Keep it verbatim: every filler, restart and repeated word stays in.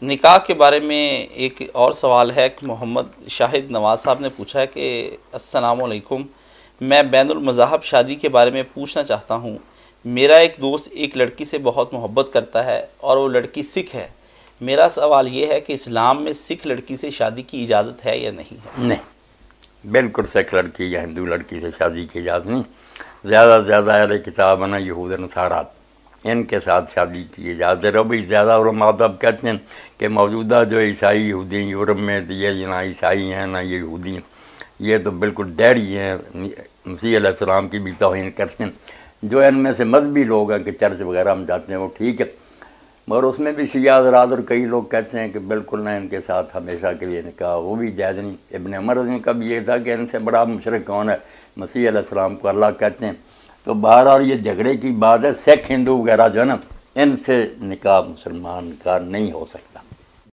نکاح کے بارے میں ایک اور سوال ہے کہ محمد شاہد نواز صاحب نے پوچھا ہے کہ السلام علیکم، میں بین المذاہب شادی کے بارے میں پوچھنا چاہتا ہوں۔ میرا ایک دوست ایک لڑکی سے بہت محبت کرتا ہے اور وہ لڑکی سکھ ہے۔ میرا سوال یہ ہے کہ اسلام میں سکھ لڑکی سے شادی کی اجازت ہے یا نہیں ہے؟ نہیں، بالکل سکھ لڑکی یا ہندو لڑکی سے شادی کی اجازت نہیں۔ زیادہ سے زیادہ اہل کتاب نا یہود نصارات، ان کے ساتھ شادی کی اجازت ہے۔ اور بھی زیادہ علماء اب کہتے ہیں کہ موجودہ جو عیسائی یہودی یورپ میں یہ نہ عیسائی ہیں نہ یہ یہودی ہیں، یہ تو بالکل ڈیڑھی ہیں، مسیح علیہ السلام کی بھی توہین کرتے ہیں۔ جو ان میں سے مذہبی لوگ ہیں کہ چرچ وغیرہ ہم جاتے ہیں وہ ٹھیک ہے، مگر اس میں بھی شیعہ حضرات اور کئی لوگ کہتے ہیں کہ بالکل نہ، ان کے ساتھ ہمیشہ کے لیے نکاح وہ بھی جائز نہیں۔ ابن عمر رضی کا بھی یہ تھا کہ ان سے بڑا مشرک کون ہے؟ مسیح علیہ السلام کو اللہ کہتے ہیں۔ تو بہرحال یہ جھگڑے کی بات ہے، سکھ ہندو وغیرہ جو ہے نا، ان سے نکاح مسلمان کا نہیں ہو سکتا۔